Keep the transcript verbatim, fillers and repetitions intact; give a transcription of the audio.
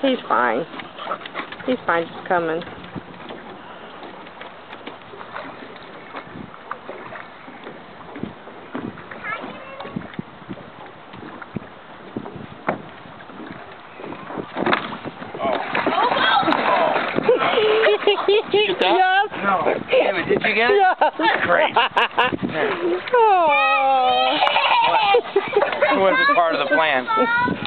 He's fine. He's fine just coming. Did you get that? Yes. No. Damn it, did you get it? Yes. That's great. Oh. What? It wasn't part of the plan.